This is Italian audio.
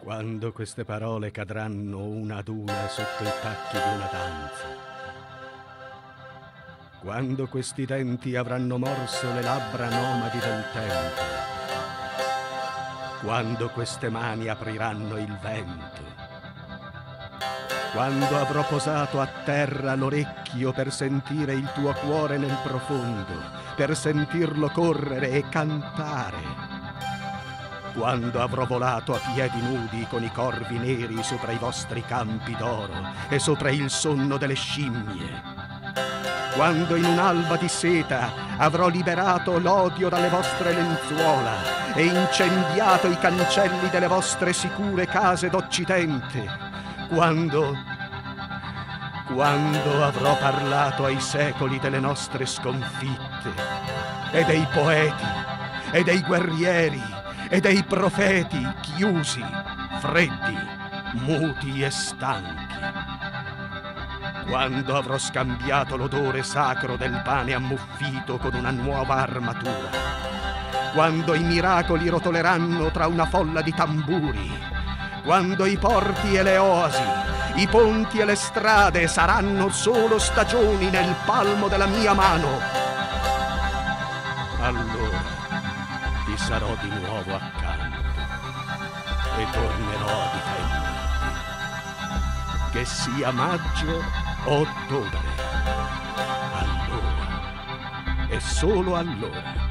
Quando queste parole cadranno una ad una sotto i tacchi di una danza, quando questi denti avranno morso le labbra nomadi del tempo, quando queste mani apriranno il vento, quando avrò posato a terra l'orecchio per sentire il tuo cuore nel profondo, per sentirlo correre e cantare, quando avrò volato a piedi nudi con i corvi neri sopra i vostri campi d'oro e sopra il sonno delle scimmie, quando in un'alba di seta avrò liberato l'odio dalle vostre lenzuola e incendiato i cancelli delle vostre sicure case d'Occidente, quando avrò parlato ai secoli delle nostre sconfitte e dei poeti e dei guerrieri e dei profeti chiusi, freddi, muti e stanchi. Quando avrò scambiato l'odore sacro del pane ammuffito con una nuova armatura. Quando i miracoli rotoleranno tra una folla di tamburi. Quando i porti e le oasi, i ponti e le strade saranno solo stagioni nel palmo della mia mano. Allora ti sarò di nuovo accanto e tornerò a difenderti. Che sia maggio o ottobre, allora e solo allora